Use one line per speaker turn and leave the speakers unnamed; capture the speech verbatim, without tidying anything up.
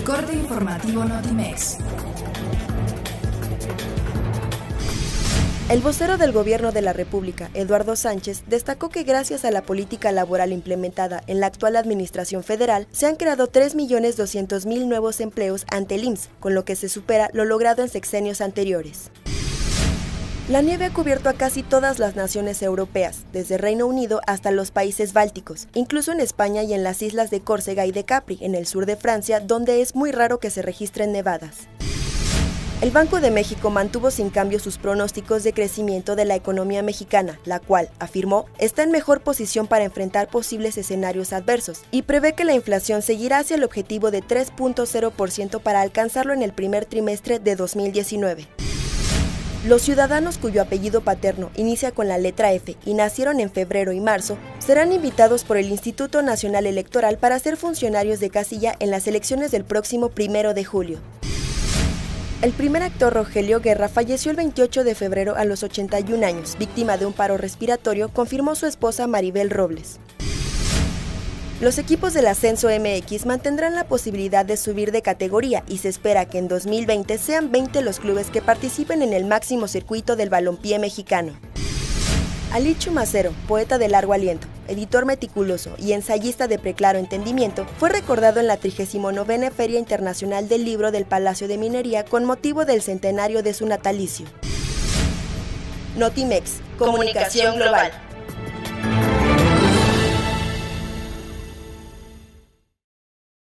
Corte informativo Notimex.
El vocero del Gobierno de la República, Eduardo Sánchez, destacó que gracias a la política laboral implementada en la actual administración federal, se han creado tres millones doscientos mil nuevos empleos ante el I M S S, con lo que se supera lo logrado en sexenios anteriores. La nieve ha cubierto a casi todas las naciones europeas, desde Reino Unido hasta los países bálticos, incluso en España y en las islas de Córcega y de Capri, en el sur de Francia, donde es muy raro que se registren nevadas. El Banco de México mantuvo sin cambio sus pronósticos de crecimiento de la economía mexicana, la cual, afirmó, está en mejor posición para enfrentar posibles escenarios adversos y prevé que la inflación seguirá hacia el objetivo de tres punto cero por ciento para alcanzarlo en el primer trimestre de dos mil diecinueve. Los ciudadanos cuyo apellido paterno inicia con la letra F y nacieron en febrero y marzo serán invitados por el Instituto Nacional Electoral para ser funcionarios de casilla en las elecciones del próximo primero de julio. El primer actor Rogelio Guerra falleció el veintiocho de febrero a los ochenta y un años, víctima de un paro respiratorio, confirmó su esposa Maribel Robles. Los equipos del Ascenso M X mantendrán la posibilidad de subir de categoría y se espera que en dos mil veinte sean veinte los clubes que participen en el máximo circuito del balompié mexicano. Alí Chumacero, poeta de largo aliento, editor meticuloso y ensayista de preclaro entendimiento, fue recordado en la trigésima novena Feria Internacional del Libro del Palacio de Minería con motivo del centenario de su natalicio. Notimex, comunicación global.